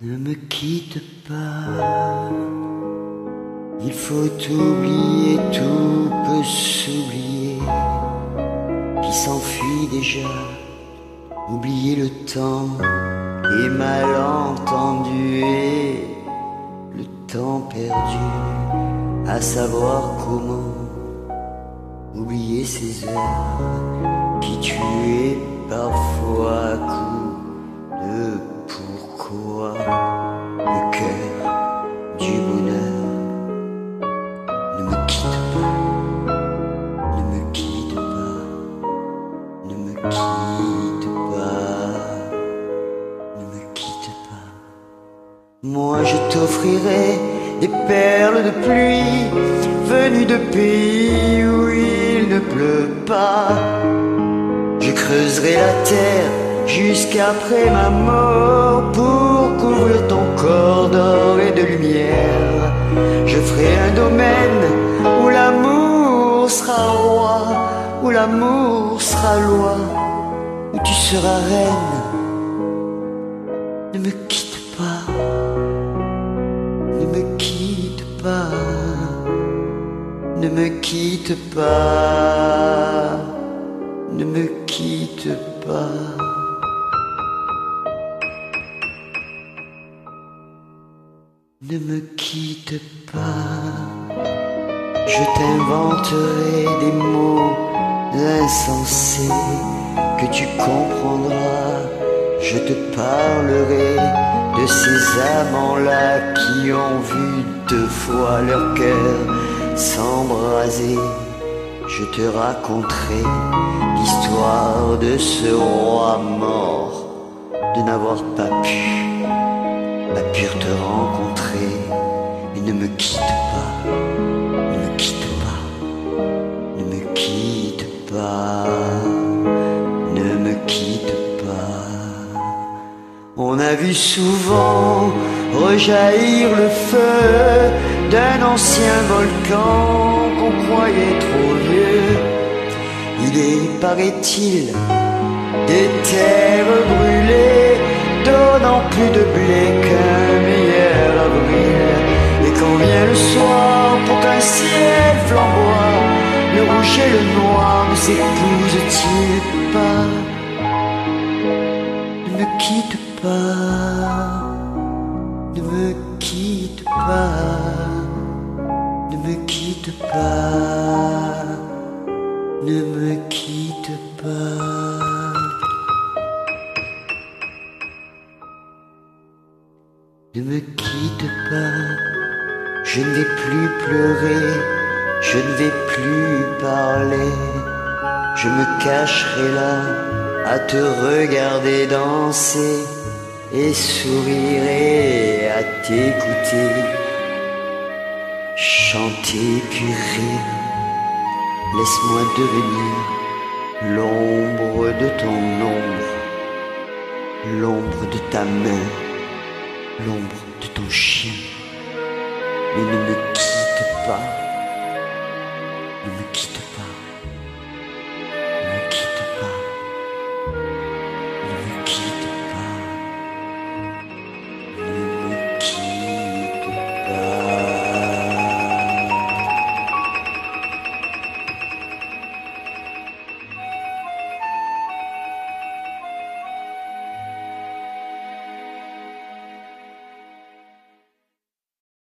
Ne me quitte pas, il faut oublier, tout peut s'oublier, qui s'enfuit déjà, oublier le temps des malentendus et le temps perdu, à savoir comment oublier ces heures qui tuaient parfois à coups de pourquoi le cœur du bonheur. Ne me quitte pas, ne me quitte pas, ne me quitte pas, ne me quitte pas. Moi je t'offrirai des perles de pluie venues de pays où il ne pleut pas. Je creuserai la terre jusqu'après ma mort pour couvrir ton corps d'or et de lumière. Je ferai un domaine où l'amour sera roi, où l'amour sera loi, où tu seras reine. Ne me quitte pas, ne me quitte pas, ne me quitte pas, ne me quitte pas. Ne me quitte pas, je t'inventerai des mots insensés que tu comprendras. Je te parlerai de ces amants-là qui ont vu deux fois leur cœur s'embraser. Je te raconterai l'histoire de ce roi mort, de n'avoir pas pu te rencontrer. Mais ne me quitte pas, ne me quitte pas, ne me quitte pas, ne me quitte pas. On a vu souvent rejaillir le feu d'un ancien volcan qu'on croyait trop vieux. Il est, paraît-il, des terres brûlées donnant plus de blé qu'un meilleur avril. Et quand vient le soir pour qu'un ciel flamboie, le rouge et le noir ne s'épousent-ils pas? Ne me quitte pas, ne me quitte pas, ne me quitte pas, ne me quitte pas. Ne me quitte pas, je ne vais plus pleurer, je ne vais plus parler. Je me cacherai là à te regarder danser et sourirai à t'écouter chanter puis rire. Laisse-moi devenir l'ombre de ton ombre, l'ombre de ta main, l'ombre de ton chien. Mais ne me quitte pas, ne me quitte pas.